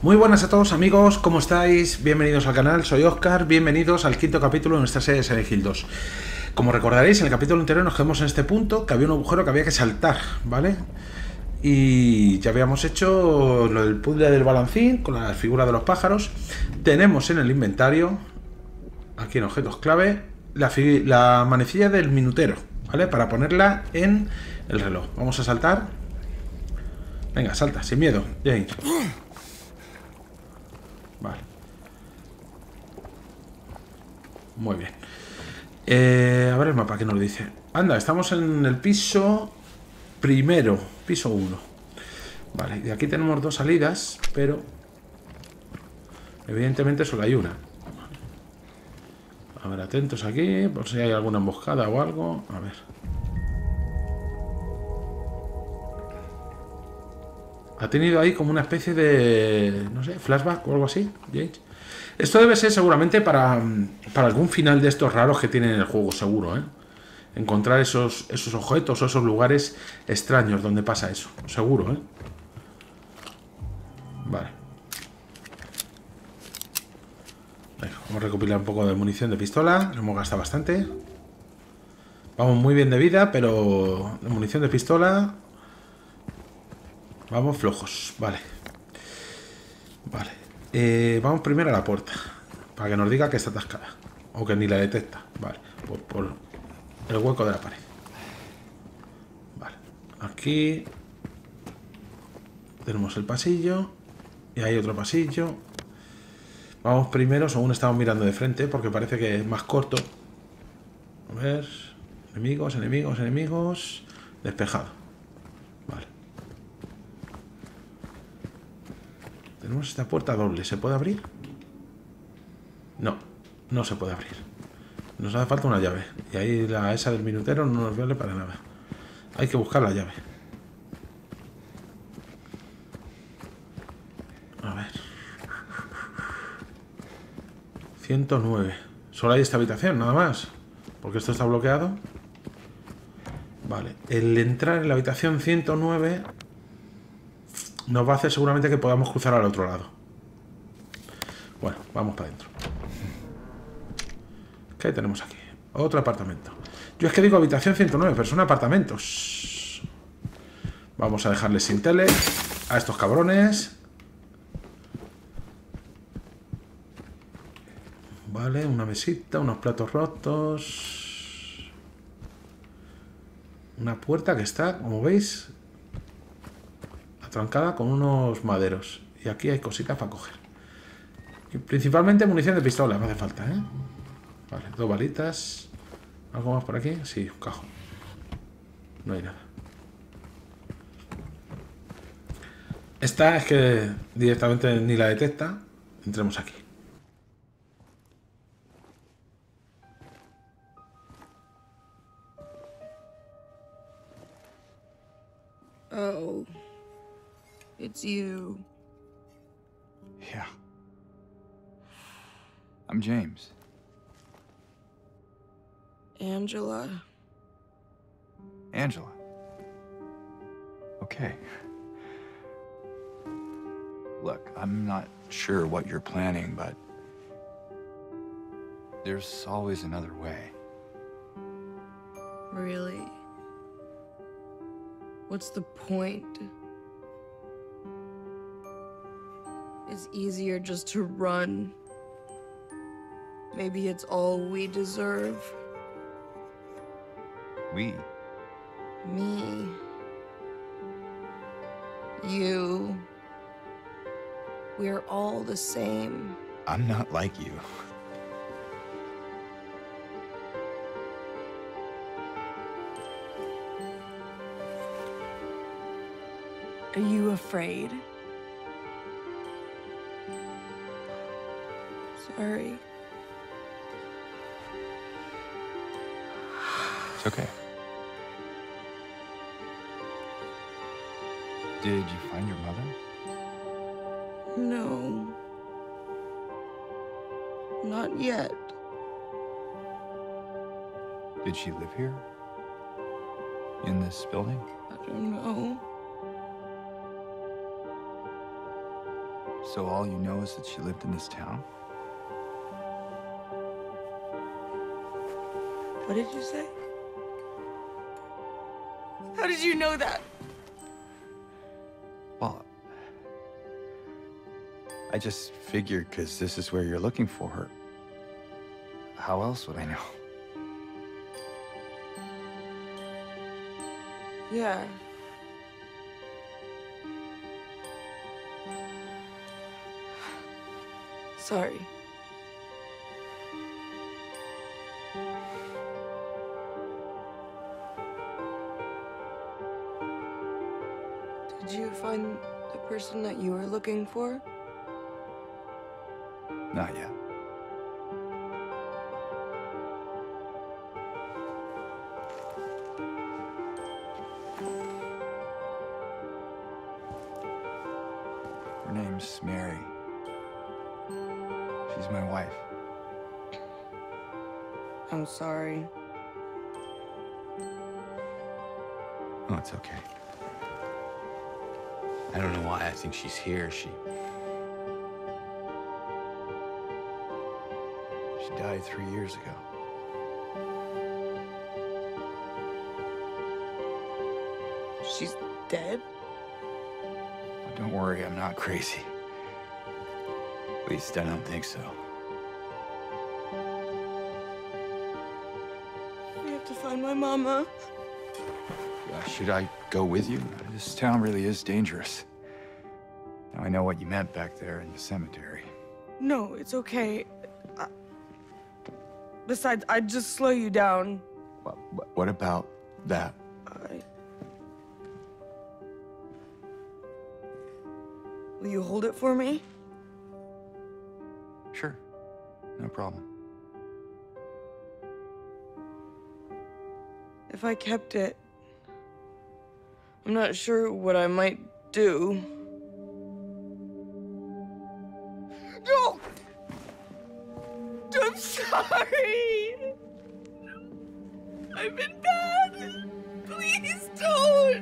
Muy buenas a todos amigos, ¿cómo estáis? Bienvenidos al canal, soy Óscar, bienvenidos al quinto capítulo de nuestra serie de Silent Hill 2. Como recordaréis, en el capítulo anterior nos quedamos en este punto, que había un agujero que había que saltar, ¿vale? Y ya habíamos hecho lo del puzzle del balancín, con la figura de los pájaros. Tenemos en el inventario, aquí en objetos clave, la manecilla del minutero, ¿vale? Para ponerla en el reloj. Vamos a saltar. Venga, salta, sin miedo, James. Vale. Muy bien. A ver el mapa que nos dice. Anda, estamos en el piso primero, piso 1. Vale, y aquí tenemos dos salidas, pero evidentemente solo hay una. A ver, atentos aquí, por si hay alguna emboscada o algo. A ver. Ha tenido ahí como una especie de, no sé, flashback o algo así, James. Esto debe ser seguramente para algún final de estos raros que tiene en el juego, seguro, ¿eh? Encontrar esos objetos o esos lugares extraños donde pasa eso, seguro, ¿eh? Vale. Venga, vamos a recopilar un poco de munición de pistola. Lo hemos gastado bastante. Vamos muy bien de vida, pero de munición de pistola vamos flojos. Vale. Vale. Vamos primero a la puerta, para que nos diga que está atascada. O que ni la detecta. Vale. Por el hueco de la pared. Vale. Aquí tenemos el pasillo. Y hay otro pasillo. Vamos primero, según estamos mirando de frente, porque parece que es más corto. A ver. Enemigos, enemigos, enemigos. Despejado. Vale. Tenemos esta puerta doble. ¿Se puede abrir? No, no se puede abrir. Nos hace falta una llave. Y ahí esa del minutero no nos vale para nada. Hay que buscar la llave. A ver. 109. Solo hay esta habitación, nada más. Porque esto está bloqueado. Vale. El entrar en la habitación 109 nos va a hacer seguramente que podamos cruzar al otro lado. Bueno, vamos para adentro. ¿Qué tenemos aquí? Otro apartamento. Yo es que digo habitación 109, pero son apartamentos. Vamos a dejarles sin tele a estos cabrones. Vale, una mesita, unos platos rotos. Una puerta que está, como veis, atrancada con unos maderos. Y aquí hay cositas para coger. Y principalmente munición de pistola, me hace falta, ¿eh? Vale, dos balitas. ¿Algo más por aquí? Sí, un cajón. No hay nada. Esta es que directamente ni la detecta. Entremos aquí. Oh, it's you. Yeah. I'm James. Angela. Angela. Okay. Look, I'm not sure what you're planning, but there's always another way. Really? What's the point? It's easier just to run. Maybe it's all we deserve. We? Me. You. We're all the same. I'm not like you. Are you afraid? Sorry. It's okay. Did you find your mother? No. Not yet. Did she live here? In this building? I don't know. So all you know is that she lived in this town? What did you say? How did you know that? Well, I just figured because this is where you're looking for her. How else would I know? Yeah. Sorry. Did you find the person that you were looking for? Not yet. Her name's Mary. She's my wife. I'm sorry. Oh, it's okay. I don't know why I think she's here. She died 3 years ago. She's dead? Oh, don't worry, I'm not crazy. At least I don't think so. We have to find my mama. Should I go with you? This town really is dangerous. Now, I know what you meant back there in the cemetery. No, it's okay. Besides, I'd just slow you down. What about that? Will you hold it for me? Sure, no problem. If I kept it, I'm not sure what I might do. No! I'm sorry! I've been bad! Please don't!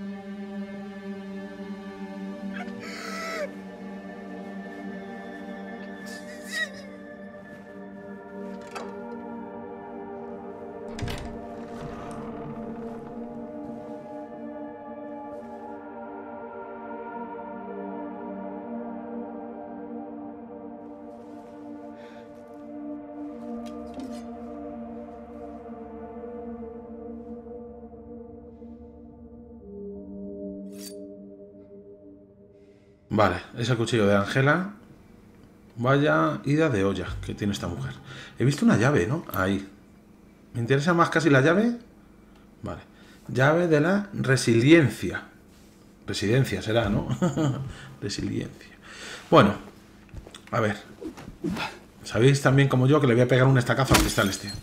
Vale, es el cuchillo de Ángela. Vaya ida de olla que tiene esta mujer. He visto una llave, ¿no? Ahí. Me interesa más casi la llave. Vale. Llave de la resiliencia. Residencia será, ¿no? Resiliencia. Bueno, a ver. Sabéis también como yo que le voy a pegar un estacazo al cristal este.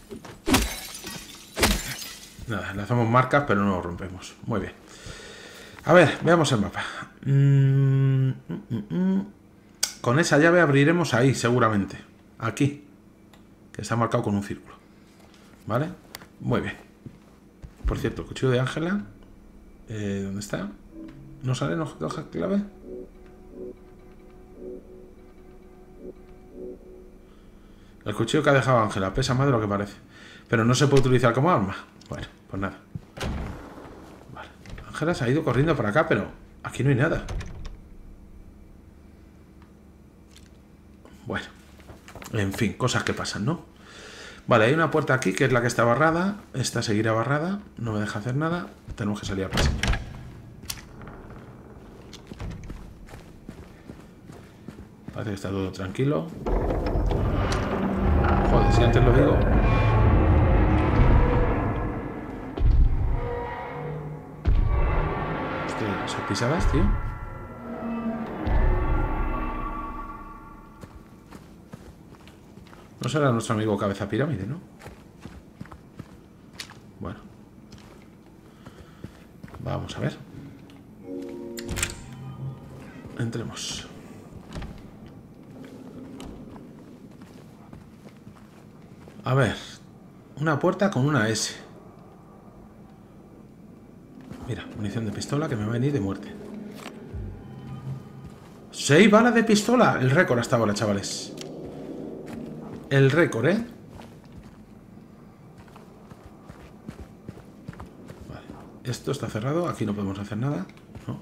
Nada, le hacemos marcas pero no lo rompemos. Muy bien. A ver, veamos el mapa. Con esa llave abriremos ahí, seguramente. Aquí. Que está marcado con un círculo. ¿Vale? Muy bien. Por cierto, el cuchillo de Ángela. ¿Dónde está? ¿No sale en hoja clave? El cuchillo que ha dejado Ángela pesa más de lo que parece. Pero no se puede utilizar como arma. Bueno, pues nada. Vale. Ángela se ha ido corriendo por acá, pero aquí no hay nada. Bueno. En fin, cosas que pasan, ¿no? Vale, hay una puerta aquí que es la que está barrada. Esta seguirá barrada. No me deja hacer nada. Tenemos que salir a pasar. Parece que está todo tranquilo. Joder, si antes lo digo. Hostia, ¿esas pisadas, tío? No será nuestro amigo Cabeza Pirámide, ¿no? Bueno. Vamos a ver. Entremos. A ver. Una puerta con una S. Mira, munición de pistola que me va a venir de muerte. 6 balas de pistola. El récord hasta ahora, chavales. El récord, ¿eh? Vale. Esto está cerrado. Aquí no podemos hacer nada. No.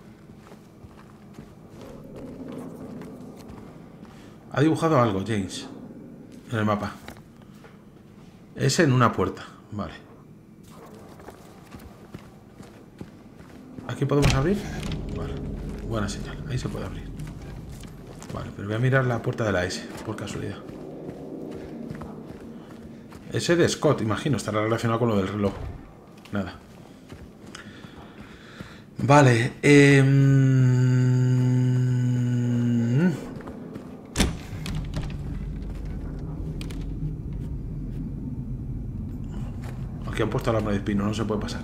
Ha dibujado algo, James. En el mapa. Es en una puerta. Vale. ¿Aquí podemos abrir? Vale. Buena señal. Ahí se puede abrir. Vale, pero voy a mirar la puerta de la S, por casualidad. S de Scott, imagino. Estará relacionado con lo del reloj. Nada. Vale. Aquí han puesto alambre de espino, no se puede pasar.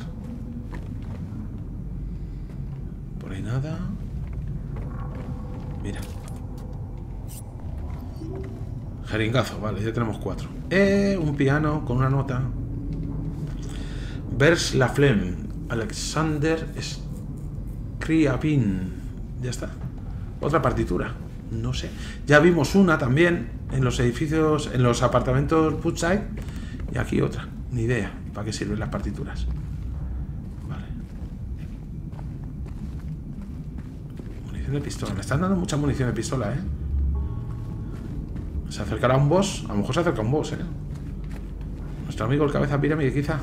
Por ahí nada. Mira. Jeringazo, vale, ya tenemos 4. Un piano con una nota. Vers la Flemme. Alexander Scriabin. Ya está. Otra partitura. No sé. Ya vimos una también en los edificios, en los apartamentos Woodside. Y aquí otra. Ni idea para qué sirven las partituras. Vale. Munición de pistola. Me están dando mucha munición de pistola, ¿eh? ¿Se acercará un boss? A lo mejor se acerca un boss, ¿eh? Nuestro amigo el cabeza pirámide, quizá.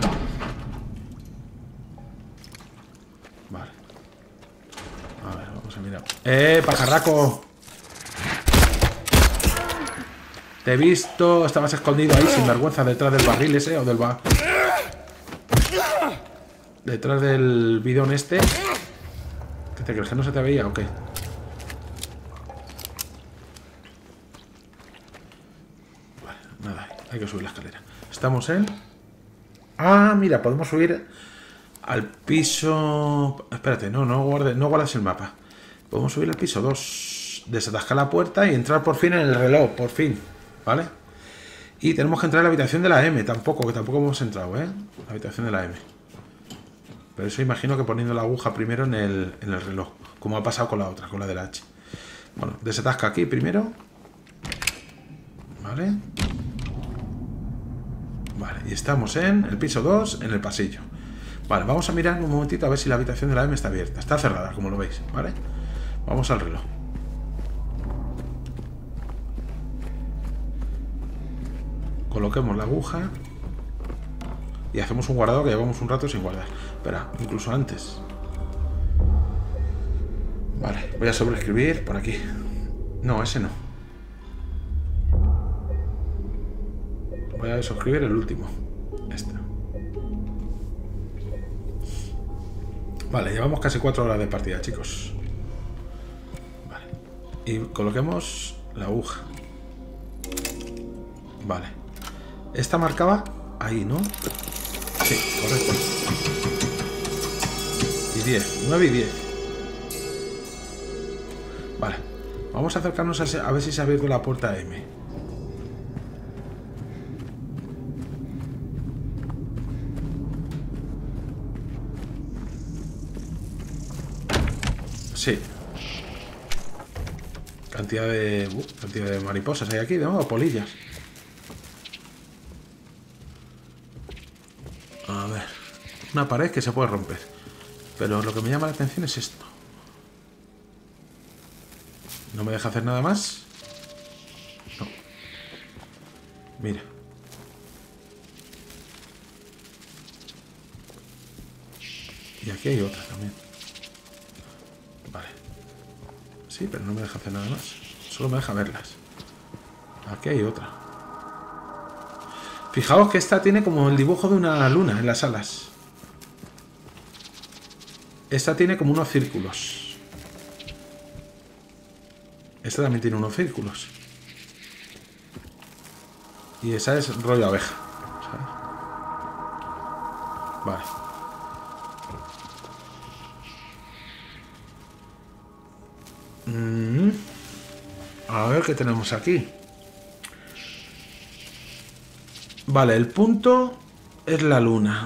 Vale. A ver, vamos a mirar. ¡Pajarraco! Te he visto. Estabas escondido ahí sin vergüenza detrás del barril ese o del detrás del bidón este. ¿Qué te crees? ¿Que no se te veía o qué? Vale, nada. Hay que subir la escalera. Estamos en... Ah, mira, podemos subir al piso... Espérate, no guardes el mapa. Podemos subir al piso 2. Desatascar la puerta y entrar por fin en el reloj. Por fin. ¿Vale? Y tenemos que entrar a la habitación de la M. Que tampoco hemos entrado, ¿eh? La habitación de la M. Pero eso imagino que poniendo la aguja primero en el reloj. Como ha pasado con la otra, con la de la H. Bueno, desatasca aquí primero. ¿Vale? Vale, y estamos en el piso 2, en el pasillo. Vale, vamos a mirar un momentito a ver si la habitación de la M está abierta. Está cerrada, como lo veis, ¿vale? Vamos al reloj. Coloquemos la aguja y hacemos un guardado que llevamos un rato sin guardar. Espera, incluso antes. Vale, voy a sobreescribir por aquí. No, ese no. Voy a suscribir el último. Este. Vale, llevamos casi 4 horas de partida, chicos. Vale. Y coloquemos la aguja. Vale. Esta marcaba ahí, ¿no? Sí, correcto. Y 10, 9 y 10. Vale. Vamos a acercarnos a ver si se ha abierto la puerta M. Sí. Cantidad de mariposas hay aquí, ¿no? O polillas. A ver. Una pared que se puede romper. Pero lo que me llama la atención es esto. ¿No me deja hacer nada más? No. Mira. Y aquí hay otra también. Vale. Sí, pero no me deja hacer nada más. Solo me deja verlas. Aquí hay otra. Fijaos que esta tiene como el dibujo de una luna en las alas. Esta tiene como unos círculos. Esta también tiene unos círculos. Y esa es rollo abeja, ¿sabes? Vale. A ver qué tenemos aquí. Vale, el punto es la luna.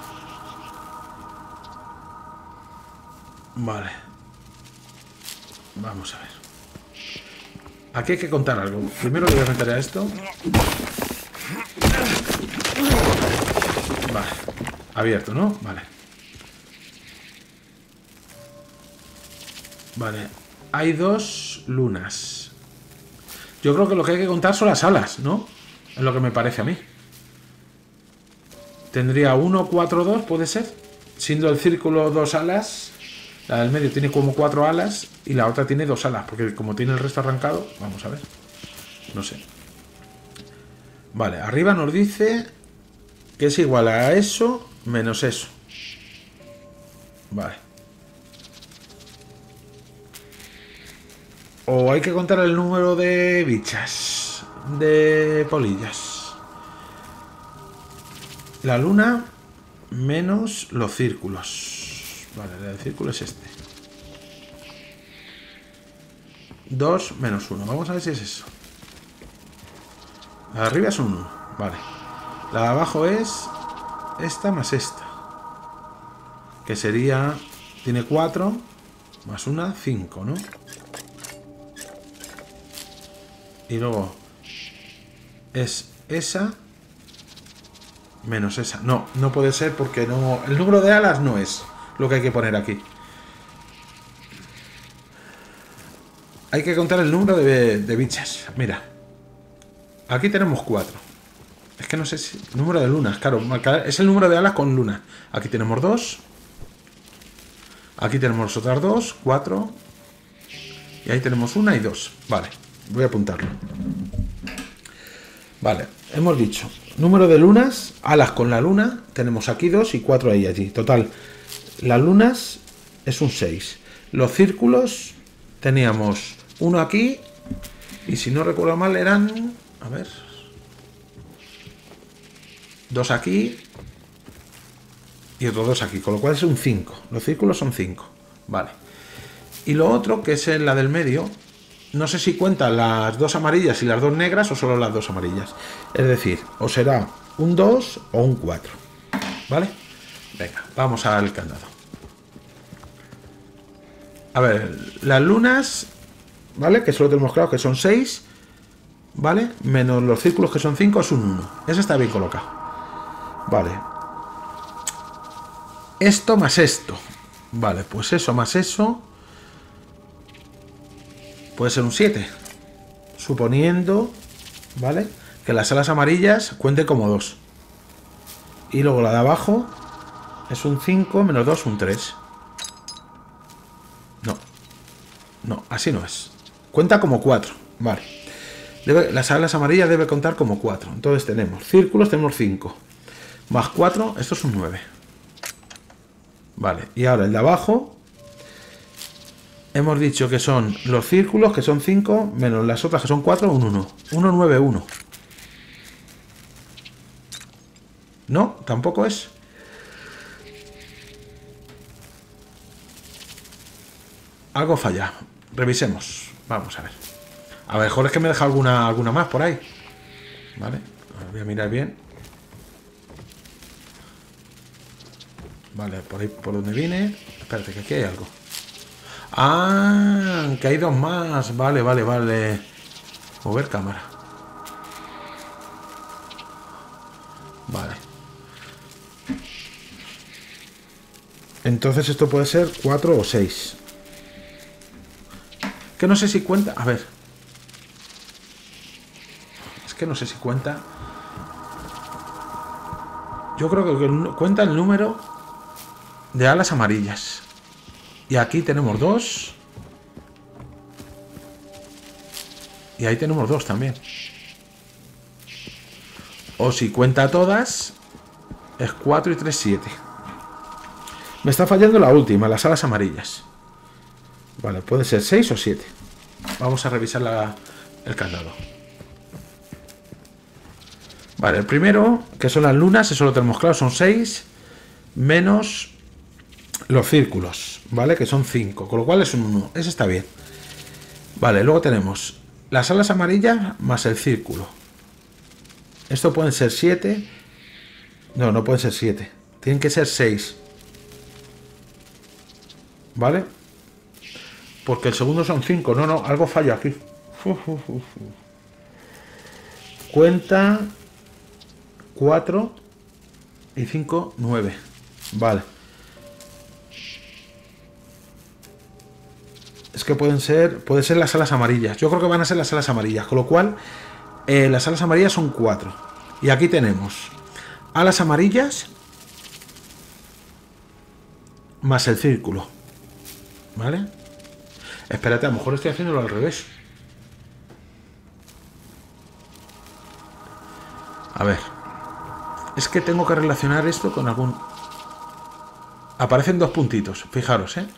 Vale. Vamos a ver. Aquí hay que contar algo. Primero le voy a meter a esto. Vale. Abierto, ¿no? Vale. Vale. Hay 2 lunas. Yo creo que lo que hay que contar son las alas, ¿no? Es lo que me parece a mí. Tendría 1, 4, 2, puede ser. Siendo el círculo 2 alas. La del medio tiene como 4 alas. Y la otra tiene 2 alas. Porque como tiene el resto arrancado. Vamos a ver. No sé. Vale, arriba nos dice que es igual a eso menos eso. Vale. O hay que contar el número de bichas. De polillas. La luna menos los círculos. Vale, el círculo es este. 2 menos 1. Vamos a ver si es eso. La de arriba es un 1. Vale. La de abajo es esta más esta. Que sería... Tiene 4 más una, 5, ¿no? Y luego es esa menos esa. No, no puede ser porque no... El número de alas no es lo que hay que poner aquí. Hay que contar el número de bichas. Mira. Aquí tenemos 4. Es que no sé si... Número de lunas, claro. Es el número de alas con lunas. Aquí tenemos 2. Aquí tenemos otras 2, 4. Y ahí tenemos 1 y 2. Vale. Voy a apuntarlo. Vale. Hemos dicho. Número de lunas. Alas con la luna. Tenemos aquí 2 y 4 ahí allí. Total. Las lunas es un 6. Los círculos teníamos 1 aquí. Y si no recuerdo mal eran... A ver. 2 aquí. Y otros 2 aquí. Con lo cual es un 5. Los círculos son 5. Vale. Y lo otro, que es la del medio. No sé si cuenta las 2 amarillas y las 2 negras o solo las 2 amarillas. Es decir, o será un 2 o un 4. ¿Vale? Venga, vamos al candado. A ver, las lunas, ¿vale? Que solo tenemos claro que son 6, ¿vale? Menos los círculos que son 5 es un 1. Eso está bien colocado. Vale. Esto más esto. Vale, pues eso más eso puede ser un 7. Suponiendo, ¿vale? Que las alas amarillas cuenten como 2. Y luego la de abajo es un 5 menos 2, un 3. No. No, así no es. Cuenta como 4. Vale. Las alas amarillas debe contar como 4. Entonces tenemos círculos, tenemos 5. Más 4, esto es un 9. Vale. Y ahora el de abajo. Hemos dicho que son los círculos, que son 5, menos las otras que son 4, un 1. 1, 9, 1. No, tampoco es. Algo falla. Revisemos. Vamos a ver. A lo mejor es que me he dejado alguna más por ahí. Vale. Voy a mirar bien. Vale, por ahí por donde vine. Espérate, que aquí hay algo. Ah, que hay 2 más. Vale, vale, vale. Mover cámara. Vale. Entonces esto puede ser 4 o 6. Que no sé si cuenta. A ver. Es que no sé si cuenta. Yo creo que cuenta el número de alas amarillas. Y aquí tenemos 2. Y ahí tenemos 2 también. O si cuenta todas, es 4 y 3, 7. Me está fallando la última, las alas amarillas. Vale, puede ser 6 o 7. Vamos a revisar el candado. Vale, el primero, que son las lunas, eso lo tenemos claro, son 6 menos los círculos, ¿vale? Que son 5, con lo cual es un 1. Ese está bien. Vale, luego tenemos las alas amarillas más el círculo. Esto pueden ser 7. No, no pueden ser 7. Tienen que ser 6. ¿Vale? Porque el segundo son 5. No, no, algo falla aquí. Cuenta 4 y 5, 9. Vale. Es que puede ser las alas amarillas. Yo creo que van a ser las alas amarillas. Con lo cual, las alas amarillas son 4. Y aquí tenemos alas amarillas más el círculo. ¿Vale? Espérate, a lo mejor estoy haciéndolo al revés. A ver. Es que tengo que relacionar esto con algún... Aparecen 2 puntitos. Fijaros, ¿eh?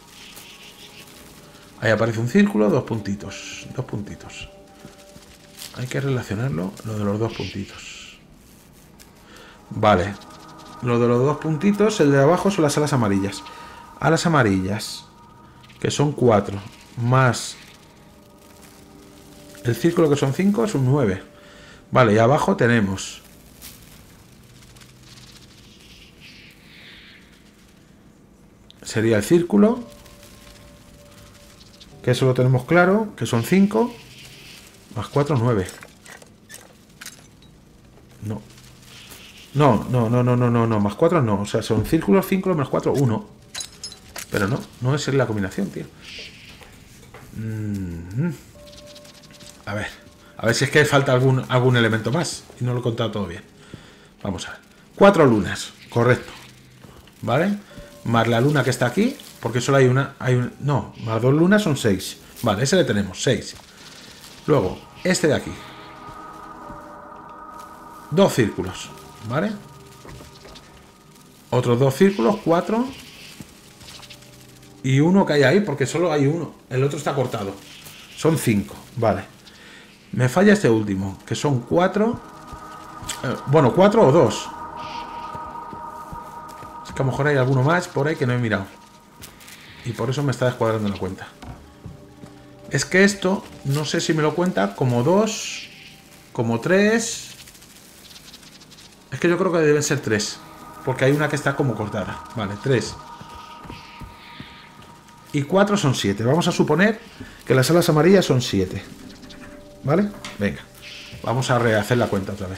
Ahí aparece un círculo, 2 puntitos. 2 puntitos. Hay que relacionarlo, lo de los 2 puntitos. Vale. Lo de los 2 puntitos, el de abajo son las alas amarillas. Alas amarillas, que son 4, más el círculo, que son 5, es un 9. Vale, y abajo tenemos... Sería el círculo, que eso lo tenemos claro, que son 5, más 4, 9. No. No, más 4 no. O sea, son círculos, 5 más 4, 1. Pero no es la combinación, tío. A ver si es que falta algún elemento más. Y no lo he contado todo bien. Vamos a ver. 4 lunas, correcto. ¿Vale? Más la luna que está aquí, porque solo hay una... no, más 2 lunas son 6. Vale, ese le tenemos, 6. Luego, este de aquí. 2 círculos, ¿vale? Otros 2 círculos, 4. Y uno que hay ahí, porque solo hay uno. El otro está cortado. Son 5, vale. Me falla este último, que son 4. Bueno, 4 o 2. Es que a lo mejor hay alguno más por ahí que no he mirado. Y por eso me está descuadrando la cuenta. Es que esto, no sé si me lo cuenta como 2, como 3. Es que yo creo que deben ser 3. Porque hay una que está como cortada. Vale, 3. Y 4 son 7. Vamos a suponer que las alas amarillas son 7. ¿Vale? Venga. Vamos a rehacer la cuenta otra vez.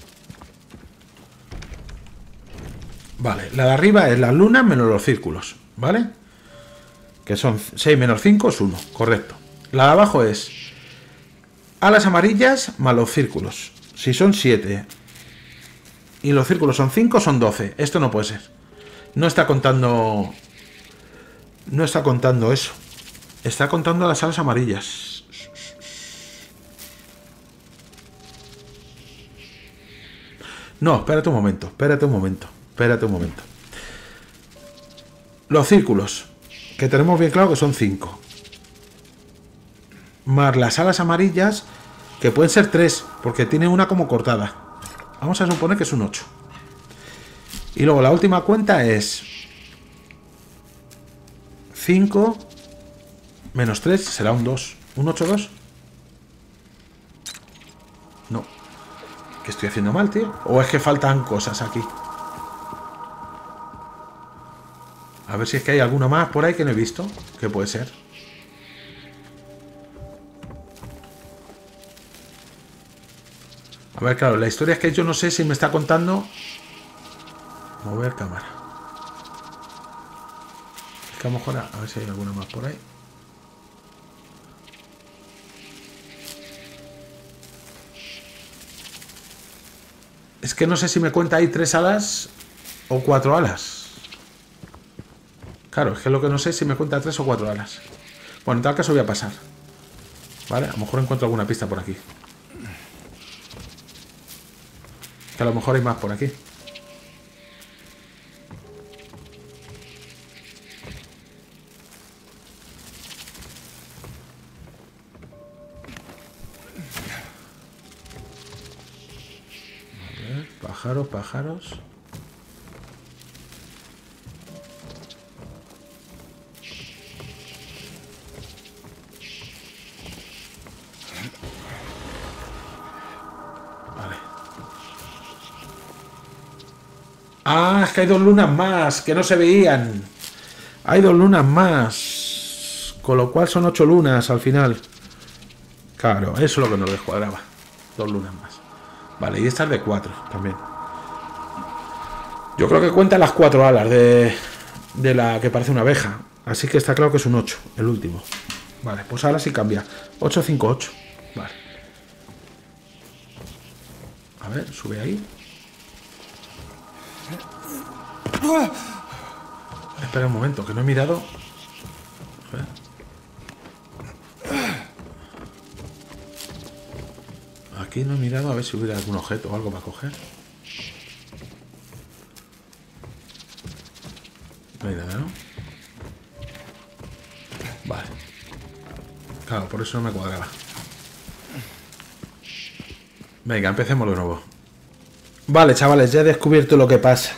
Vale, la de arriba es las lunas menos los círculos. ¿Vale? Que son 6 menos 5 es 1. Correcto. La de abajo es alas amarillas más los círculos. Si son 7 y los círculos son 5, son 12. Esto no puede ser. No está contando... No está contando eso. Está contando las alas amarillas. No, espérate un momento. Los círculos, que tenemos bien claro que son 5. Más las alas amarillas, que pueden ser 3, porque tiene una como cortada. Vamos a suponer que es un 8. Y luego la última cuenta es 5 menos 3 será un 2. ¿Un 8, 2? No. ¿Qué estoy haciendo mal, tío? ¿O es que faltan cosas aquí? A ver si es que hay alguna más por ahí que no he visto. ¿Qué puede ser? A ver, claro, la historia es que yo no sé si me está contando... Mover cámara. Es que a lo mejor... A ver si hay alguna más por ahí. Es que no sé si me cuenta ahí 3 alas o 4 alas. Claro, es que lo que no sé es si me cuenta 3 o 4 alas. Bueno, en tal caso voy a pasar. Vale, a lo mejor encuentro alguna pista por aquí. Que a lo mejor hay más por aquí. A ver, pájaros, pájaros. Ah, es que hay 2 lunas más que no se veían. Hay 2 lunas más. Con lo cual son 8 lunas al final. Claro, eso es lo que nos descuadraba. 2 lunas más. Vale, y esta es de 4 también. Yo creo que cuenta las 4 alas de la que parece una abeja. Así que está claro que es un 8, el último. Vale, pues ahora sí cambia. 8, 5, 8. Vale. A ver, sube ahí. Espera un momento, que no he mirado. A ver. Aquí no he mirado a ver si hubiera algún objeto o algo para coger. No hay nada, ¿no? Vale. Claro, por eso no me cuadraba. Venga, empecemos de nuevo. Vale, chavales, ya he descubierto lo que pasa.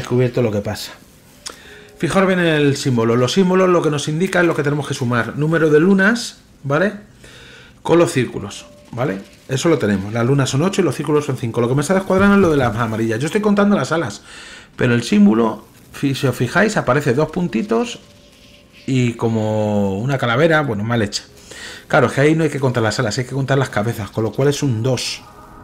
Fijaros bien en el símbolo. Los símbolos lo que nos indica es lo que tenemos que sumar. Número de lunas, ¿vale? Con los círculos, ¿vale? Eso lo tenemos. Las lunas son 8 y los círculos son 5. Lo que me está descuadrando es lo de las amarillas. Yo estoy contando las alas, pero el símbolo, si os fijáis, aparece 2 puntitos y como una calavera, bueno, mal hecha. Claro, es que ahí no hay que contar las alas, hay que contar las cabezas, con lo cual es un 2.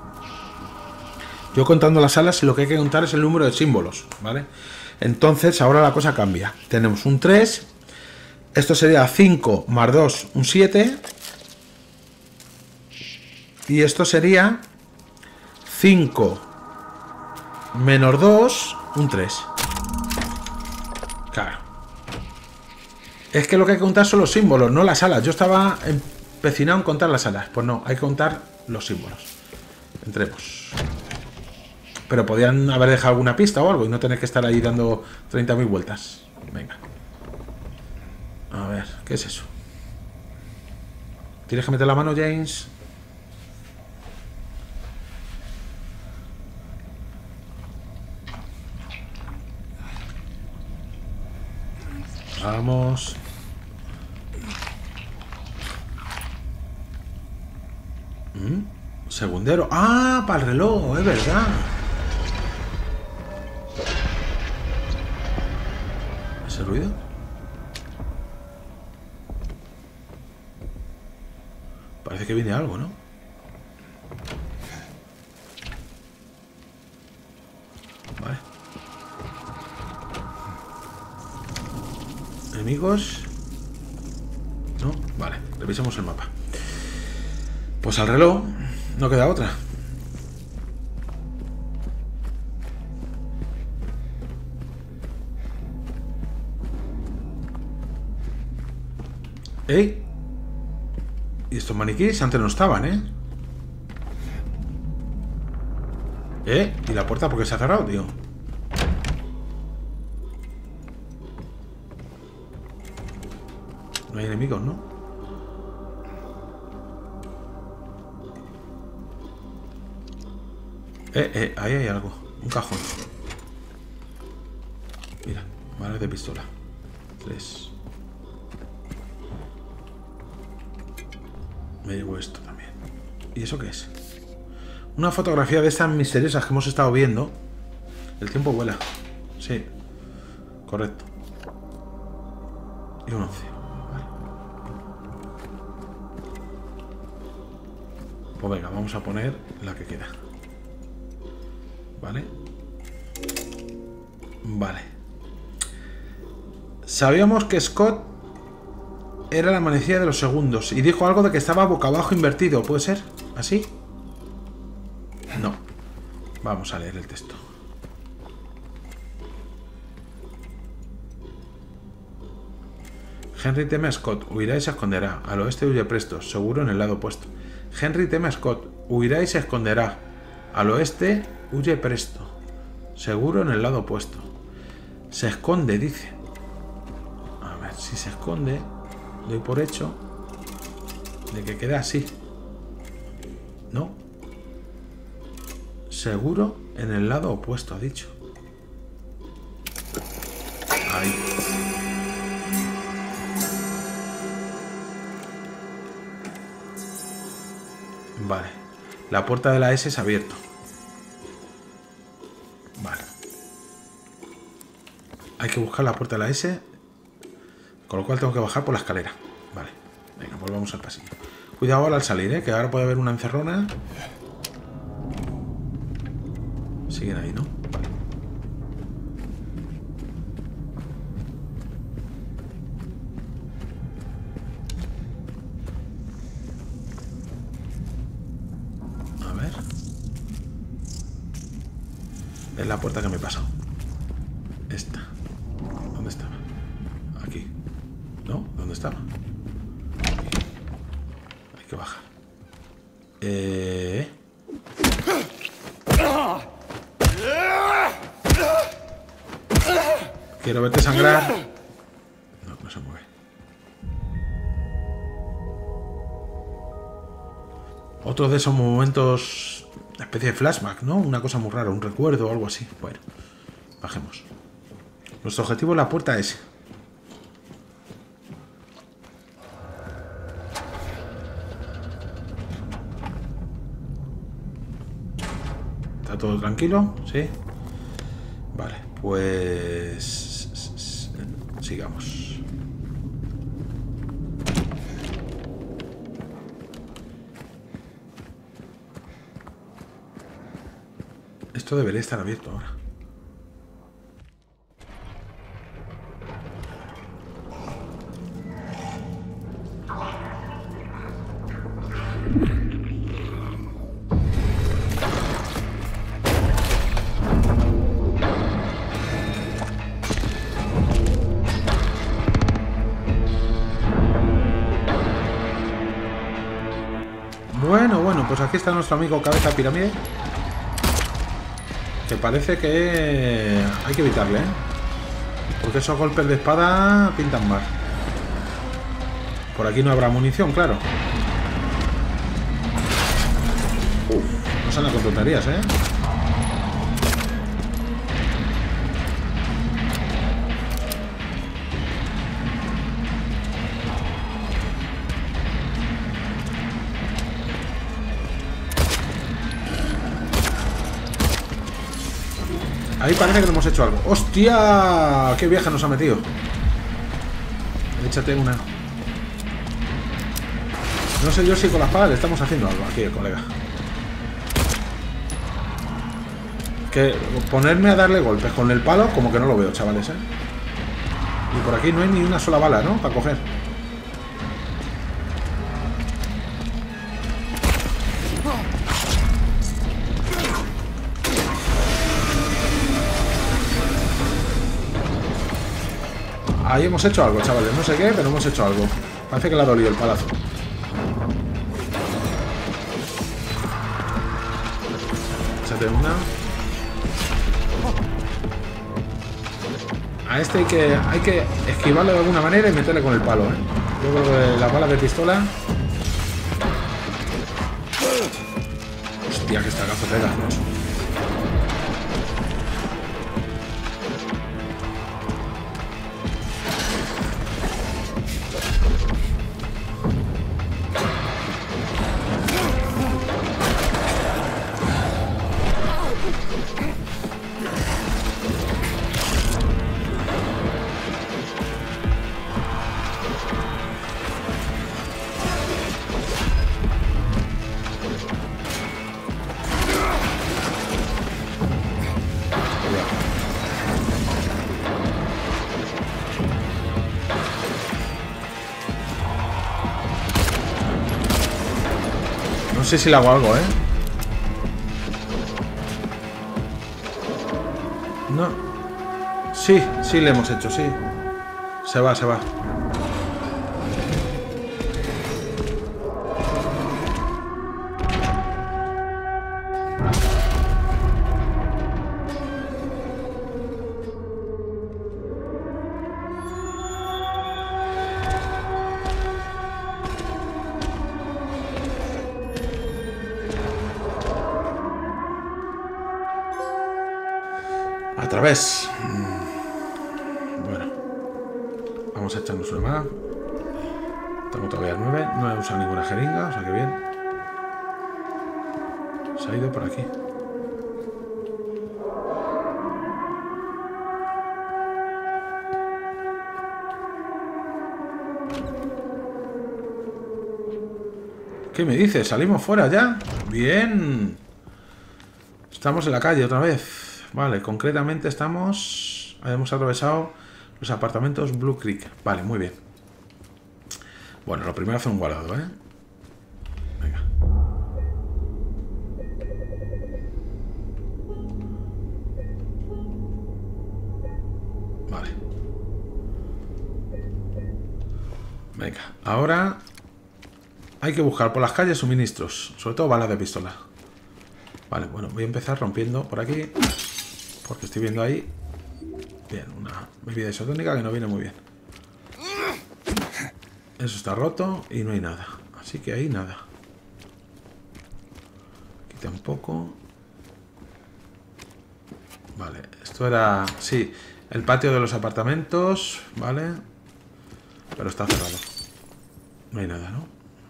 Yo contando las alas, lo que hay que contar es el número de símbolos, ¿vale? Entonces, ahora la cosa cambia. Tenemos un 3. Esto sería 5 más 2, un 7. Y esto sería 5 menos 2, un 3. Claro. Es que lo que hay que contar son los símbolos, no las alas. Yo estaba empecinado en contar las alas. Pues no, hay que contar los símbolos. Entremos. Pero podían haber dejado alguna pista o algo y no tener que estar ahí dando 30.000 vueltas. Venga. A ver, ¿qué es eso? ¿Tienes que meter la mano, James? Vamos. Segundero. Ah, para el reloj, es verdad. ¿Ese ruido? Parece que viene algo, ¿no? Vale. ¿Enemigos? No, vale, revisemos el mapa. Pues al reloj no queda otra. ¡Ey! Y estos maniquíes antes no estaban, ¿eh? ¿Y la puerta por qué se ha cerrado, tío? No hay enemigos, ¿no? Ahí hay algo. Un cajón. Mira, balas de pistola. 3. Me llevo esto también. ¿Y eso qué es? Una fotografía de estas misteriosas que hemos estado viendo. El tiempo vuela. Sí. Correcto. Y un 11. Vale. Pues venga, vamos a poner la que queda. Vale. Vale. Sabíamos que Scott era la manecilla de los segundos y dijo algo de que estaba boca abajo invertido. ¿Puede ser? ¿Así? No. Vamos a leer el texto. Henry teme a Scott, huirá y se esconderá. Al oeste huye presto, seguro en el lado opuesto. Henry teme a Scott, huirá y se esconderá. Al oeste huye presto, seguro en el lado opuesto. Se esconde, dice. A ver, si se esconde, doy por hecho de que queda así. ¿No? Seguro en el lado opuesto, ha dicho. Ahí. Vale. La puerta de la S se ha abierto. Vale. Hay que buscar la puerta de la S. Con lo cual tengo que bajar por la escalera. Vale, venga, volvamos al pasillo. Cuidado ahora al salir, que ahora puede haber una encerrona. Siguen ahí, ¿no? Vale. A ver. Es la puerta que me he pasado. Esta. ¿Dónde estaba? Aquí. ¿No? ¿Dónde estaba? Aquí. Hay que bajar. Quiero verte sangrar. No, no se mueve. Otro de esos momentos, una especie de flashback, ¿no? Una cosa muy rara, un recuerdo o algo así. Bueno, bajemos. Nuestro objetivo es la puerta S. ¿Está todo tranquilo? ¿Sí? Vale, pues... sigamos. Esto debería estar abierto ahora. Bueno, pues aquí está nuestro amigo Cabeza Pirámide. Que parece que hay que evitarle, ¿eh? Porque esos golpes de espada pintan mal. Por aquí no habrá munición, claro. Uf, no se andan con tonterías, ¿eh? Ahí parece que no hemos hecho algo. ¡Hostia! ¡Qué vieja nos ha metido! Échate una. No sé yo si con la espada le estamos haciendo algo aquí, colega. Que ponerme a darle golpes con el palo, como que no lo veo, chavales, ¿eh? Y por aquí no hay ni una sola bala, ¿no? Para coger. Ahí hemos hecho algo, chavales. No sé qué, pero hemos hecho algo. Parece que le ha dolido el palazo. Échate una. A este hay que esquivarlo de alguna manera y meterle con el palo, ¿eh? Yo creo que las balas de pistola... Hostia, que está gazo pega, ¿no? No sé si le hago algo, ¿eh? No. Sí, sí le hemos hecho, sí. Se va, se va. A través. Bueno. Vamos a echarnos una más. Tengo todavía 9. No he usado ninguna jeringa, o sea que bien. Se ha ido por aquí. ¿Qué me dices? ¿Salimos fuera ya? Bien. Estamos en la calle otra vez. Vale, concretamente estamos... Hemos atravesado los apartamentos Blue Creek. Vale, muy bien. Bueno, lo primero hacer un guardado, ¿eh? Venga. Vale. Venga, ahora hay que buscar por las calles suministros, sobre todo balas de pistola. Vale, bueno, voy a empezar rompiendo por aquí, porque estoy viendo ahí. Bien, una bebida isotónica que no viene muy bien. Eso está roto y no hay nada, así que ahí nada. Aquí tampoco. Vale, esto era... Sí, el patio de los apartamentos, vale. Pero está cerrado. No hay nada, ¿no?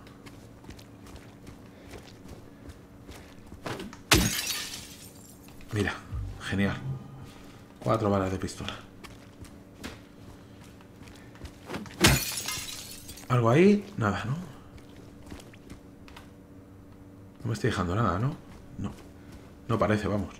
Mira, genial. 4 balas de pistola. ¿Algo ahí? Nada, ¿no? No me estoy dejando nada, ¿no? No. No parece, vamos.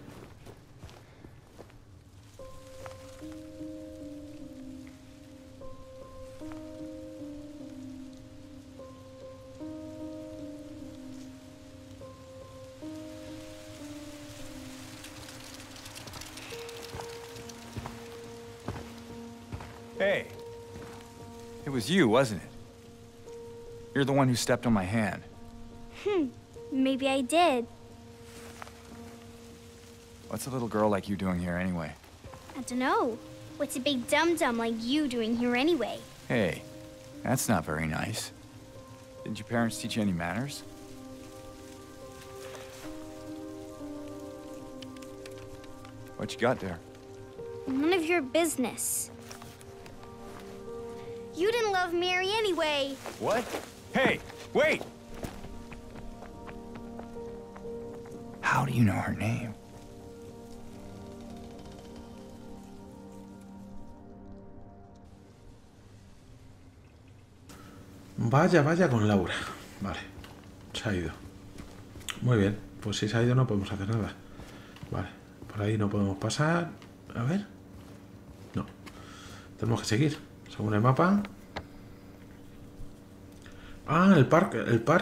Hey. It was you, wasn't it? You're the one who stepped on my hand. Maybe I did. What's a little girl like you doing here anyway? I don't know. What's a big dum-dum like you doing here anyway? Hey, that's not very nice. Didn't your parents teach you any manners? What you got there? None of your business. You didn't love Mary anyway. What? Hey, wait! How do you know her name? Vaya, vaya con Laura. Vale, se ha ido. Muy bien, pues si se ha ido no podemos hacer nada. Vale, por ahí no podemos pasar. A ver. No. Tenemos que seguir, según el mapa. Ah, el parque.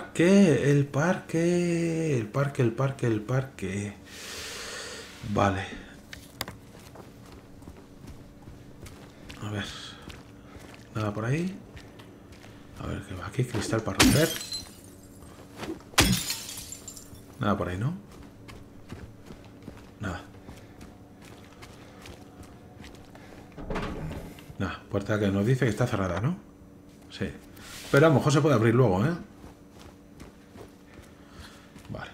Vale. A ver. Nada por ahí. A ver, ¿qué va aquí? Cristal para romper. Nada por ahí, ¿no? Nada. Nada, puerta que nos dice que está cerrada, ¿no? Sí. Pero a lo mejor se puede abrir luego, ¿eh? Vale.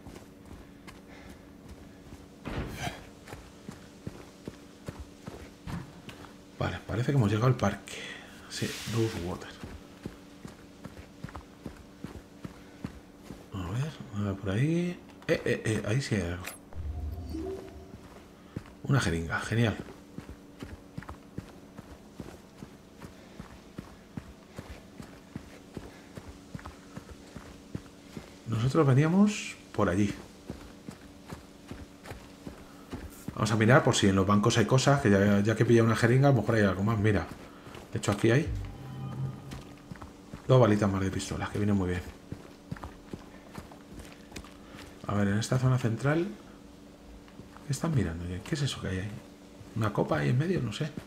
Vale, parece que hemos llegado al parque. Sí, Rosewater. A ver, nada por ahí. Ahí sí hay algo. Una jeringa, genial. Nosotros veníamos por allí. Vamos a mirar por si en los bancos hay cosas, que ya que pilla una jeringa, a lo mejor hay algo más. Mira, de hecho aquí hay 2 balitas más de pistolas, que vienen muy bien. A ver, en esta zona central, ¿qué están mirando? ¿Qué es eso que hay ahí? ¿Una copa ahí en medio? No sé.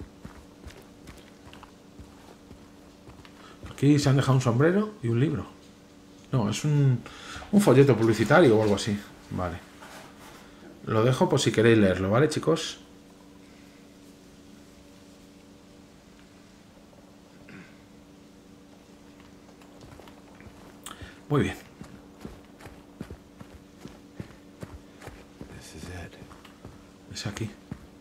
Aquí se han dejado un sombrero y un libro. No, es un folleto publicitario o algo así. Vale. Lo dejo por si queréis leerlo, ¿vale, chicos? Muy bien. Es aquí.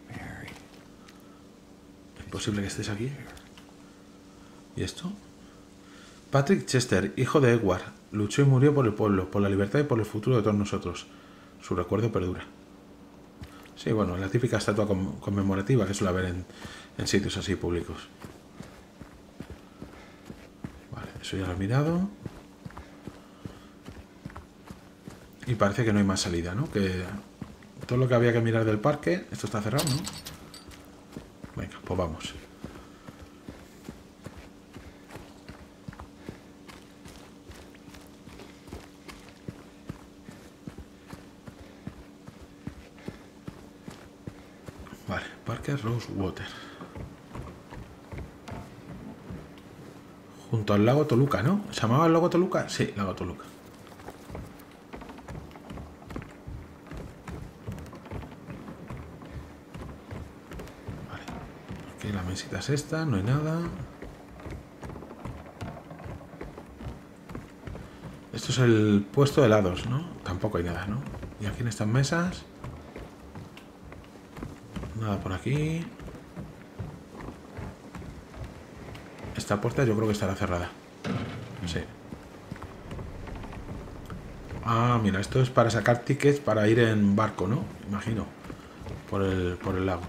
Imposible que estés aquí. ¿Y esto? Patrick Chester, hijo de Edward, luchó y murió por el pueblo, por la libertad y por el futuro de todos nosotros. Su recuerdo perdura. Sí, bueno, la típica estatua conmemorativa que suele haber en sitios así públicos. Vale, eso ya lo he mirado. Y parece que no hay más salida, ¿no? Que todo lo que había que mirar del parque... Esto está cerrado, ¿no? Venga, pues vamos. Vale, Parque Rosewater. Junto al lago Toluca, ¿no? ¿Se llamaba el lago Toluca? Sí, lago Toluca. Vale. Aquí la mesita es esta, no hay nada. Esto es el puesto de helados, ¿no? Tampoco hay nada, ¿no? Y aquí en estas mesas... Nada por aquí. Esta puerta yo creo que estará cerrada. Sí. Ah, mira, esto es para sacar tickets para ir en barco, ¿no? Imagino. Por el lago.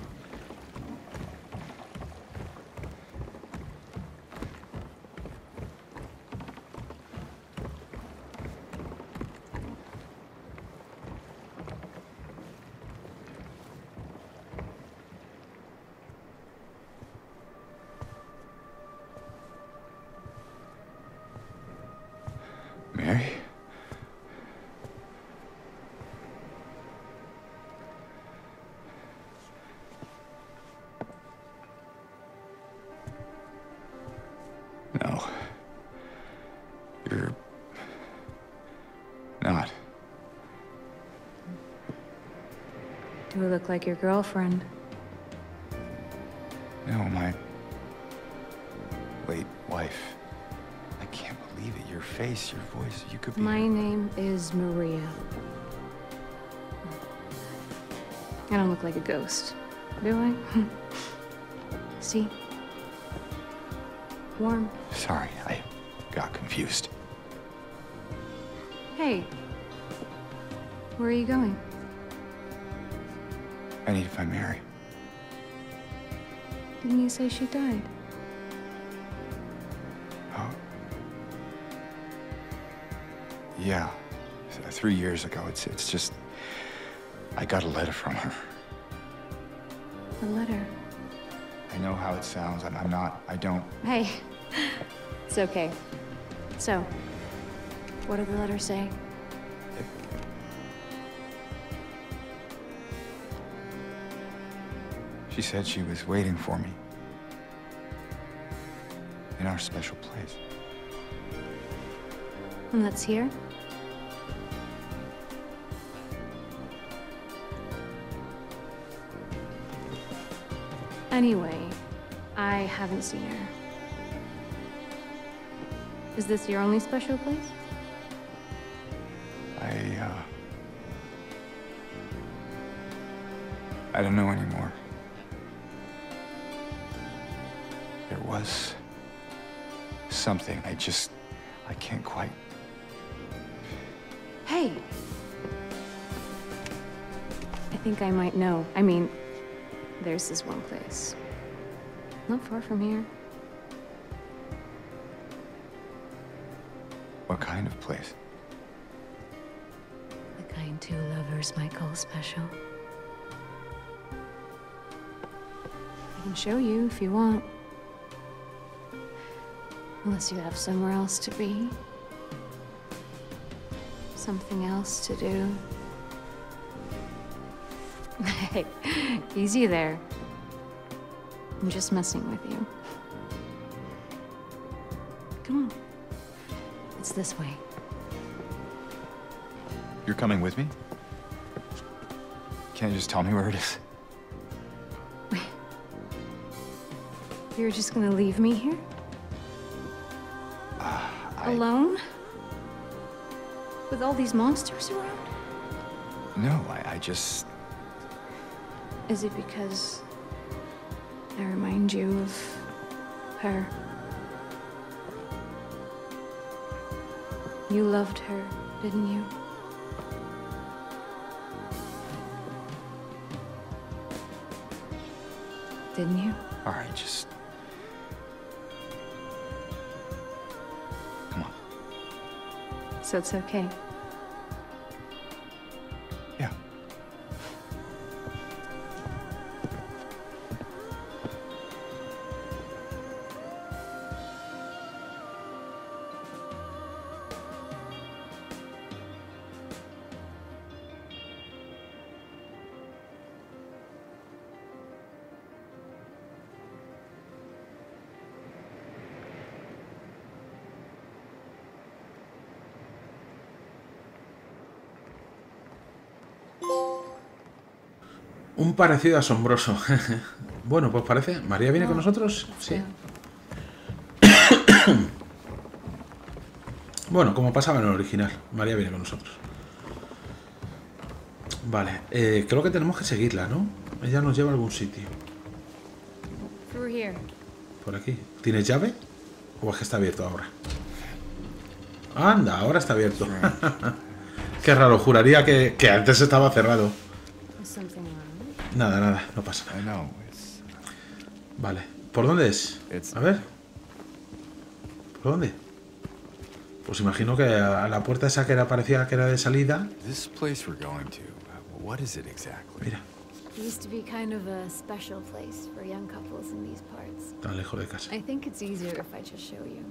Mary? No. You're not. Do I look like your girlfriend? No, my late wife. I can't believe it. Your face, your voice, you could be... My name is Maria. I don't look like a ghost, do I? See? Warm. Sorry, I got confused. Hey. Where are you going? I need to find Mary. Didn't you say she died? Oh. Yeah. 3 years ago. It's just... I got a letter from her. A letter? I know how it sounds, and I don't... Hey. It's okay. So, what did the letter say? She said she was waiting for me. In our special place. And that's here? Anyway, I haven't seen her. Is this your only special place? I don't know anymore. There was something. I can't quite... Hey! I think I might know. I mean, there's this one place. Not far from here. What kind of place? The kind two lovers might call special. I can show you if you want. Unless you have somewhere else to be. Something else to do. Hey, easy there. I'm just messing with you. Come on. It's this way. You're coming with me? Can't you just tell me where it is? You're just gonna leave me here? Alone? With all these monsters around? No, I just... Is it because I remind you of her? You loved her, didn't you? Didn't you? All right, just... Come on. So it's okay. Un parecido asombroso. Bueno, pues parece... ¿María viene con nosotros? Sí. Bueno, como pasaba en el original. María viene con nosotros. Vale, creo que tenemos que seguirla, ¿no? Ella nos lleva a algún sitio. Por aquí. ¿Tienes llave? ¿O es que está abierto ahora? Anda, ahora está abierto. Qué raro, juraría que antes estaba cerrado. Nada, nada, no pasa nada. Vale, ¿por dónde es? A ver. ¿Por dónde? Pues imagino que a la puerta esa que parecía que era de salida. Mira. Used to be kind of a special place for young couples in these parts. Tan lejos de casa. I think it's easier if I just show you.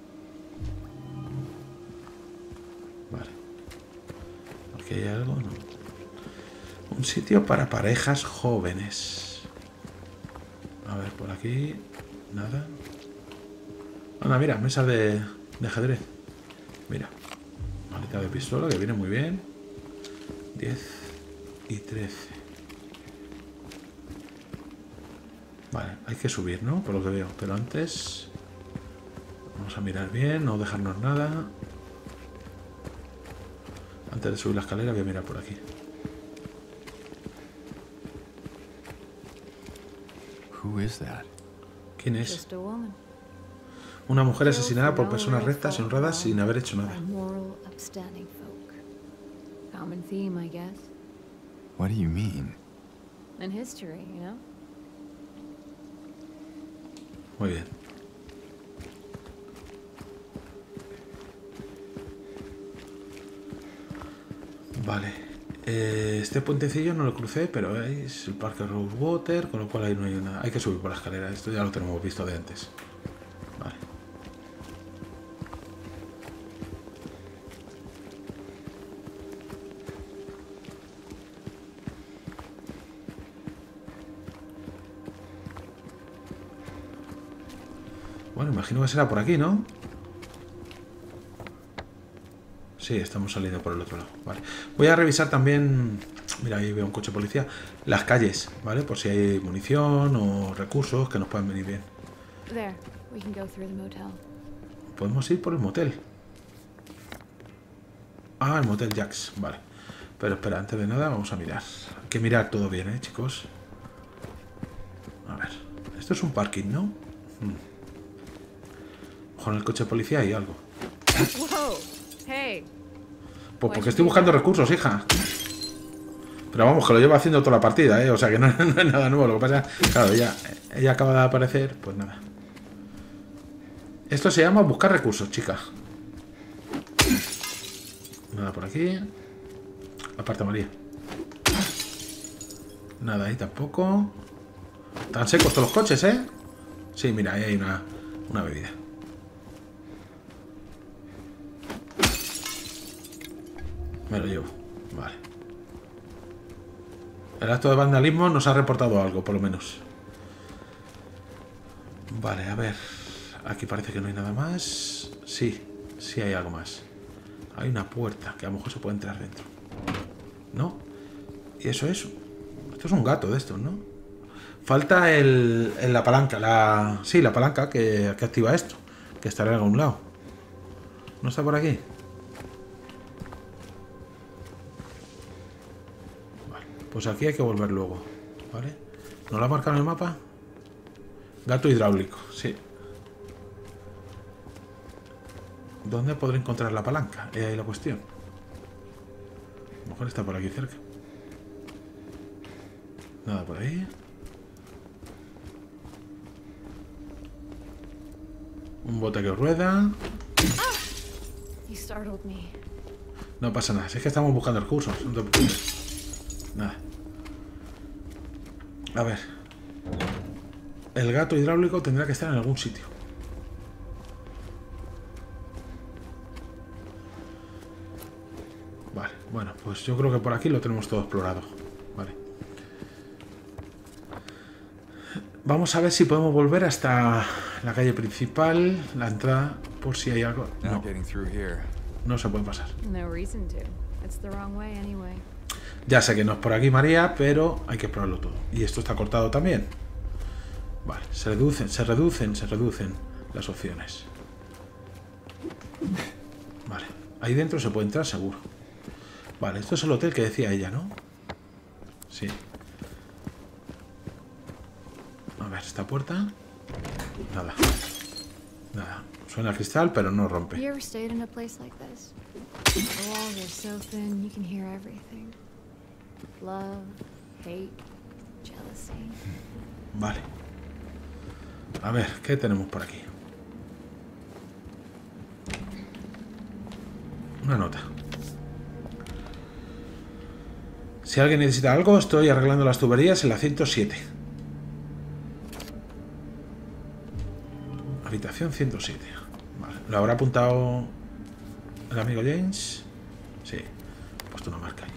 Vale. Aquí hay algo, ¿no? Un sitio para parejas jóvenes. A ver, por aquí. Nada. Anda, mira, mesa de ajedrez. Mira. Maleta de pistola que viene muy bien. 10 y 13. Vale, hay que subir, ¿no? Por lo que veo. Pero antes... Vamos a mirar bien, no dejarnos nada. Antes de subir la escalera voy a mirar por aquí. ¿Quién es? Una mujer asesinada por personas rectas y honradas sin haber hecho nada. What do you mean? In history, you know? Muy bien. Vale. Este puentecillo no lo crucé, pero es el parque Rosewater, con lo cual ahí no hay nada. Hay que subir por la escalera. Esto ya lo tenemos visto de antes. Vale. Bueno, imagino que será por aquí, ¿no? Sí, estamos saliendo por el otro lado. Vale. Voy a revisar también... Mira, ahí veo un coche de policía. Las calles, ¿vale? Por si hay munición o recursos que nos puedan venir bien. Podemos ir por el motel. Ah, el motel Jax. Vale. Pero espera, antes de nada vamos a mirar. Hay que mirar todo bien, ¿eh, chicos? A ver. Esto es un parking, ¿no? Con el coche de policía hay algo. Pues porque estoy buscando recursos, hija. Pero vamos, que lo llevo haciendo toda la partida, ¿eh? O sea que no es nada nuevo. Lo que pasa, claro, ella acaba de aparecer, pues nada. Esto se llama buscar recursos, chica. Nada por aquí. Aparte, María. Nada ahí tampoco. Están secos todos los coches, ¿eh? Sí, mira, ahí hay una bebida. Me lo llevo. Vale. El acto de vandalismo nos ha reportado algo, por lo menos. Vale, a ver. Aquí parece que no hay nada más. Sí, sí hay algo más. Hay una puerta que a lo mejor se puede entrar dentro. ¿No? ¿Y eso es? Esto es un gato de estos, ¿no? Falta la palanca. Sí, la palanca que activa esto. Que estará en algún lado. ¿No está por aquí? Pues aquí hay que volver luego, ¿vale? ¿No lo ha marcado en el mapa? Gato hidráulico, sí. ¿Dónde podré encontrar la palanca? Es ahí la cuestión. A lo mejor está por aquí cerca. Nada por ahí. Un bote que rueda. No pasa nada, si es que estamos buscando recursos. No te preocupes. Nada. A ver. El gato hidráulico tendrá que estar en algún sitio. Vale, bueno, pues yo creo que por aquí lo tenemos todo explorado. Vale. Vamos a ver si podemos volver hasta la calle principal, la entrada, por si hay algo. No, no se puede pasar. Ya sé que no es por aquí, María, pero hay que explorarlo todo. Y esto está cortado también. Vale, se reducen las opciones. Vale, ahí dentro se puede entrar seguro. Vale, esto es el hotel que decía ella, ¿no? Sí. A ver, esta puerta. Nada. Nada. Suena cristal, pero no rompe. You ever stayed in a place like this? The walls are so thin, you can hear everything. Love, hate, jealousy. Vale. A ver, ¿qué tenemos por aquí? Una nota. Si alguien necesita algo, estoy arreglando las tuberías en la 107. Habitación 107. Vale. ¿Lo habrá apuntado el amigo James? Sí. He puesto una marca ahí.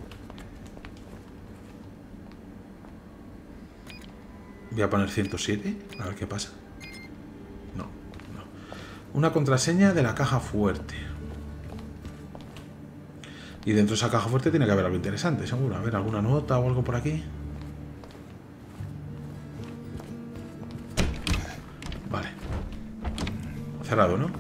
Voy a poner 107. A ver qué pasa. No, no. Una contraseña de la caja fuerte. Y dentro de esa caja fuerte tiene que haber algo interesante, seguro. A ver, alguna nota o algo por aquí. Vale. Cerrado, ¿no?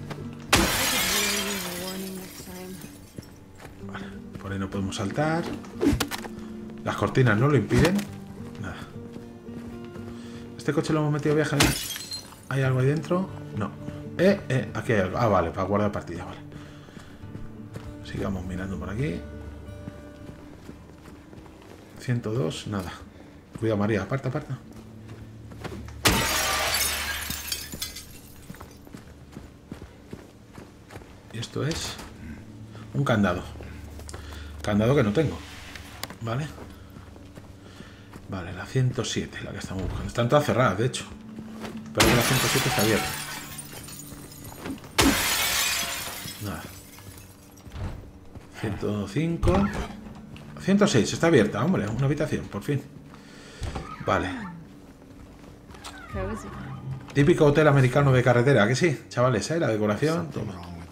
Vale. Por ahí no podemos saltar. Las cortinas no lo impiden. Nada. ¿Este coche lo hemos metido viaje? ¿Hay algo ahí dentro? No. Aquí hay algo. Ah, vale, para guardar partida, vale. Sigamos mirando por aquí. 102, nada. Cuidado, María, aparta, aparta. Y esto es un candado. Candado que no tengo. Vale. Vale, la 107, la que estamos buscando. Están todas cerradas, de hecho. Pero la 107 está abierta. Nada. 105. 106, está abierta, hombre. Una habitación, por fin. Vale. Típico hotel americano de carretera, que sí, chavales, ¿eh? La decoración, todo.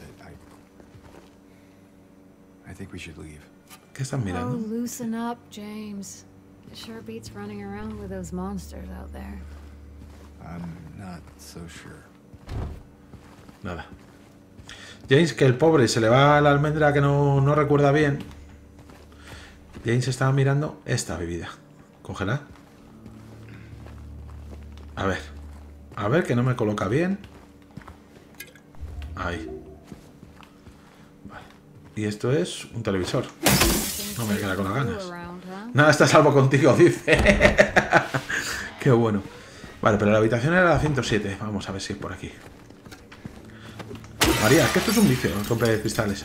¿Qué están mirando? Oh, loosen up, James. It sure beats running around with those monsters out there. I'm not so sure. Nada. James, que el pobre se le va a la almendra que no recuerda bien. James estaba mirando esta bebida. Cógela. A ver. A ver, que no me coloca bien. Ahí. Vale. Y esto es un televisor. No me queda con las ganas. Nada está a salvo contigo, dice. Qué bueno. Vale, pero la habitación era la 107. Vamos a ver si es por aquí. María, es que esto es un vicio, el rompe de cristales.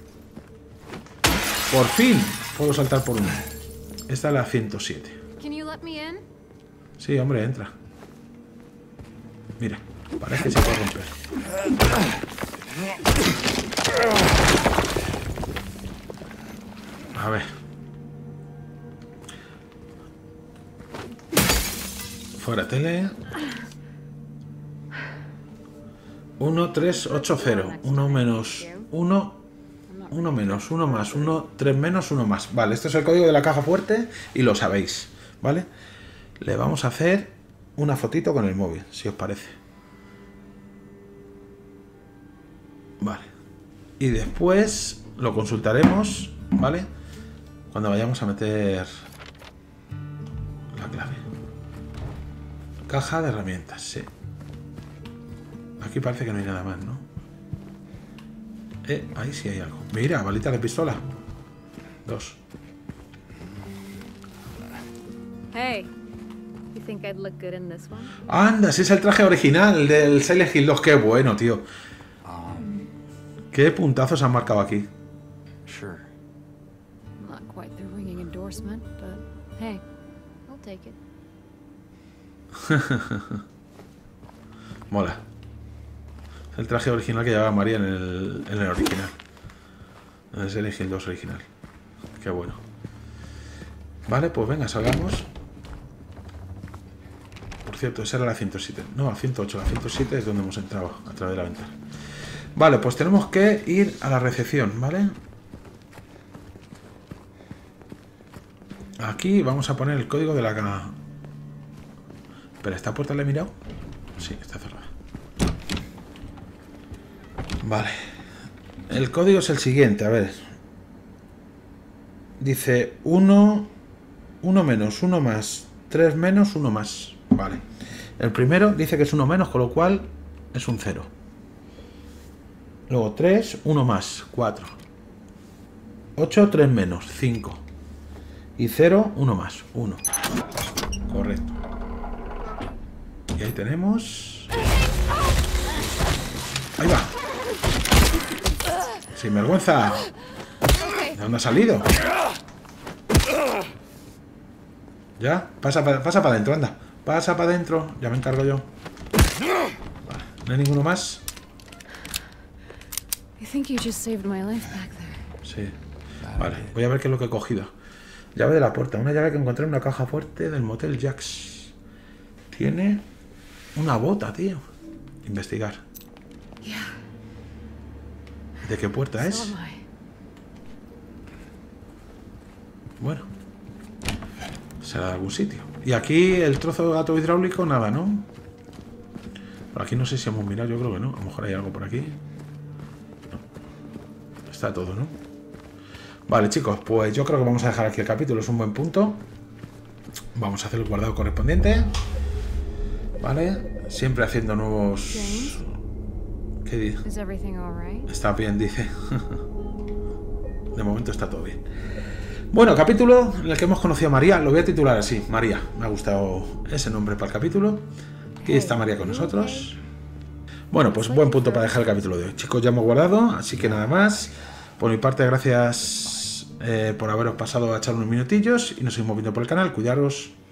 Por fin puedo saltar por uno. Esta es la 107. Sí, hombre, entra. Mira, parece que se puede romper. A ver. Fuera tele. 1, 3, 8, 0. 1 menos 1. 1 menos 1 más 1. 3 menos 1 más. Vale, este es el código de la caja fuerte y lo sabéis. ¿Vale? Le vamos a hacer una fotito con el móvil, si os parece. Vale. Y después lo consultaremos, ¿vale? Cuando vayamos a meter la clave. Caja de herramientas, sí. Aquí parece que no hay nada más, ¿no? Ahí sí hay algo. Mira, balita de pistola. 2. Hey, you think I'd look good in this one? Anda, ese es el traje original del Silent Hill 2. Qué bueno, tío. Qué puntazos han marcado aquí. Sure. Not quite the ringing endorsement, but hey, I'll take it. Mola. El traje original que llevaba María en el original. En el Silent Hill 2 original. Qué bueno. Vale, pues venga, salgamos. Por cierto, esa era la 107. No, la 108. La 107 es donde hemos entrado, a través de la ventana. Vale, pues tenemos que ir a la recepción, ¿vale? aquí vamos a poner el código de la... ¿Pero esta puerta la he mirado? Sí, está cerrada. Vale. El código es el siguiente, a ver. Dice 1 menos, 1 más, 3 menos, 1 más. Vale. El primero dice que es 1 menos, con lo cual es un 0. Luego 3, 1 más, 4. 8, 3 menos, 5. Y 0, 1 más, 1. Correcto. Y ahí tenemos... Ahí va. Sin vergüenza. ¿De dónde ha salido? Ya, pasa para adentro, anda. Pasa para adentro, ya me encargo yo. Vale, no hay ninguno más. I think you just saved my life back there. Sí. Vale, voy a ver qué es lo que he cogido. Llave de la puerta, una llave que encontré en una caja fuerte del motel Jax. Tiene una bota, tío. Investigar. ¿De qué puerta So es? am I. Bueno. Será de algún sitio. Y aquí el trozo de gato hidráulico, nada, ¿no? Por aquí no sé si hemos mirado, yo creo que no. A lo mejor hay algo por aquí. No. Está todo, ¿no? Vale, chicos, pues yo creo que vamos a dejar aquí el capítulo. Es un buen punto. Vamos a hacer el guardado correspondiente. Vale. Siempre haciendo nuevos... James? ¿Qué dice? Is everything all right? Está bien, dice. De momento está todo bien. Bueno, capítulo en el que hemos conocido a María. Lo voy a titular así, María. Me ha gustado ese nombre para el capítulo. Aquí está María con nosotros. Bueno, pues buen punto para dejar el capítulo de hoy. Chicos, ya hemos guardado, así que nada más. Por mi parte, gracias por haberos pasado a echar unos minutillos. Y nos seguimos viendo por el canal. Cuidaros.